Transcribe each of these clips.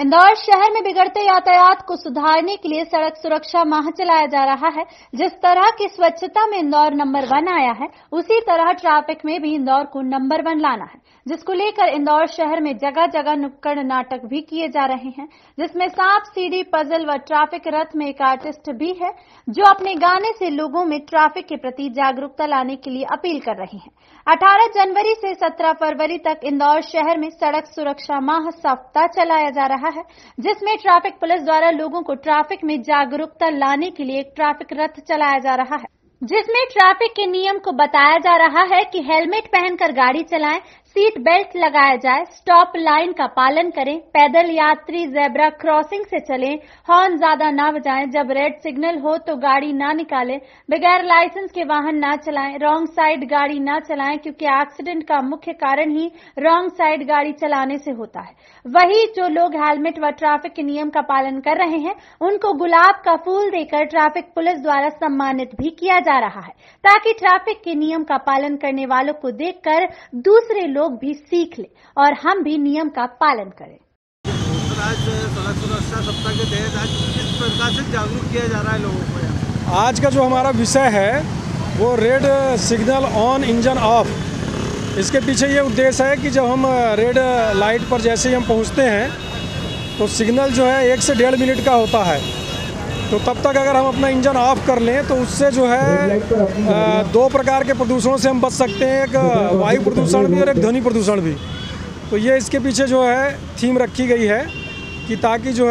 इंदौर शहर में बिगड़ते यातायात को सुधारने के लिए सड़क सुरक्षा माह चलाया जा रहा है। जिस तरह की स्वच्छता में इंदौर नंबर 1 आया है, उसी तरह ट्रैफिक में भी इंदौर को नंबर 1 लाना है, जिसको लेकर इंदौर शहर में जगह जगह नुक्कड़ नाटक भी किए जा रहे हैं, जिसमें सांप सीढ़ी पजल व ट्रैफिक रथ में एक आर्टिस्ट भी है जो अपने गाने से लोगों में ट्रैफिक के प्रति जागरूकता लाने के लिए अपील कर रहे हैं। 18 जनवरी से 17 फरवरी तक इंदौर शहर में सड़क सुरक्षा माह सप्ताह चलाया जा रहा है, जिसमें ट्रैफिक पुलिस द्वारा लोगों को ट्रैफिक में जागरूकता लाने के लिए एक ट्रैफिक रथ चलाया जा रहा है, जिसमें ट्रैफिक के नियम को बताया जा रहा है कि हेलमेट पहनकर गाड़ी चलाएं, सीट बेल्ट लगाया जाए, स्टॉप लाइन का पालन करें, पैदल यात्री जेब्रा क्रॉसिंग से चलें, हॉर्न ज्यादा ना बजाएं, जब रेड सिग्नल हो तो गाड़ी ना निकालें, बगैर लाइसेंस के वाहन ना चलाएं, रॉन्ग साइड गाड़ी ना चलाएं क्योंकि एक्सीडेंट का मुख्य कारण ही रॉन्ग साइड गाड़ी चलाने से होता है। वही जो लोग हेलमेट व ट्रैफिक के नियम का पालन कर रहे हैं, उनको गुलाब का फूल देकर ट्रैफिक पुलिस द्वारा सम्मानित भी किया जा रहा है, ताकि ट्रैफिक के नियम का पालन करने वालों को देखकर दूसरे लोग भी सीख ले और हम भी नियम का पालन करें। आज सड़क सुरक्षा सप्ताह के तहत आज किस प्रकार से जागरूक किया जा रहा है लोगों को? आज का जो हमारा विषय है वो red signal on engine off. इसके पीछे ये उद्देश्य है कि जब हम रेड लाइट पर जैसे ही हम पहुंचते हैं तो सिग्नल जो है 1 से 1.5 मिनट का होता है, तो तब तक अगर हम अपना इंजन ऑफ कर लें तो उससे जो है 2 प्रकार के प्रदूषणों से हम बच सकते हैं, एक वायु प्रदूषण भी और एक ध्वनि प्रदूषण भी। तो ये इसके पीछे जो है थीम रखी गई है कि ताकि जो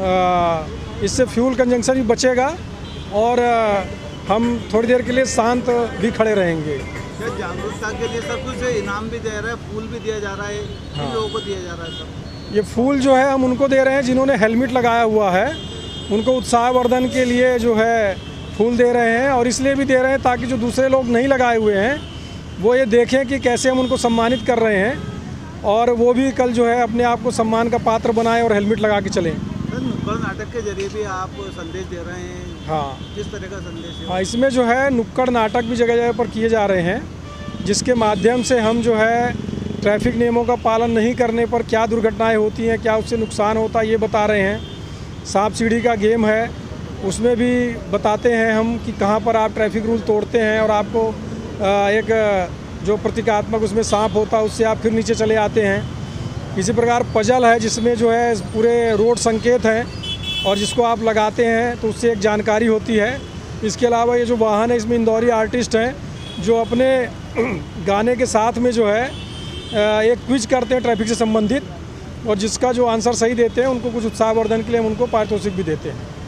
है इससे फ्यूल कंजम्पशन भी बचेगा और हम थोड़ी देर के लिए शांत भी खड़े रहेंगे। जागरूकता के लिए सब कुछ इनाम भी दे रहा है, फूल भी दिया जा रहा है, हाँ। लोगों को दिया जा रहा है सब। ये फूल जो है हम उनको दे रहे हैं जिन्होंने हेलमेट लगाया हुआ है, उनको उत्साहवर्धन के लिए जो है फूल दे रहे हैं, और इसलिए भी दे रहे हैं ताकि जो दूसरे लोग नहीं लगाए हुए हैं वो ये देखें कि कैसे हम उनको सम्मानित कर रहे हैं और वो भी कल जो है अपने आप को सम्मान का पात्र बनाएं और हेलमेट लगा के चलें। नुक्कड़ नाटक के जरिए भी आप संदेश दे रहे हैं? हाँ। किस तरह का संदेश है? हाँ, इसमें जो है नुक्कड़ नाटक भी जगह जगह पर किए जा रहे हैं, जिसके माध्यम से हम जो है ट्रैफिक नियमों का पालन नहीं करने पर क्या दुर्घटनाएँ होती हैं, क्या उससे नुकसान होता है, ये बता रहे हैं। सांप सीढ़ी का गेम है, उसमें भी बताते हैं हम कि कहाँ पर आप ट्रैफिक रूल तोड़ते हैं और आपको एक जो प्रतीकात्मक उसमें सांप होता है उससे आप फिर नीचे चले आते हैं। इसी प्रकार पजल है जिसमें जो है पूरे रोड संकेत हैं और जिसको आप लगाते हैं तो उससे एक जानकारी होती है। इसके अलावा ये जो वाहन है इसमें इंदौरी आर्टिस्ट हैं जो अपने गाने के साथ में जो है एक क्विज करते हैं ट्रैफिक से संबंधित, और जिसका जो आंसर सही देते हैं उनको कुछ उत्साहवर्धन के लिए हम उनको पारितोषिक भी देते हैं।